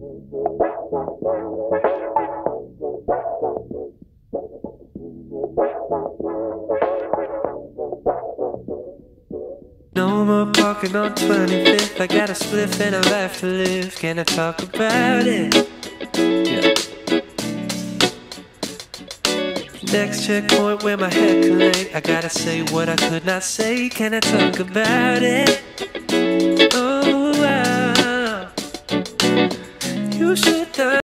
No more parking on 25th. I got a spliff and a life to live. Can I talk about it? Yeah. Next checkpoint where my head collate. I gotta say what I could not say. Can I talk about it? Oh, wow. You should